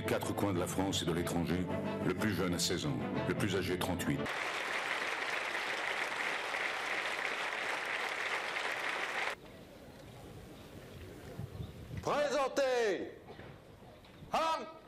quatre coins de la France et de l'étranger, le plus jeune a 16 ans, le plus âgé 38. Présentez Ham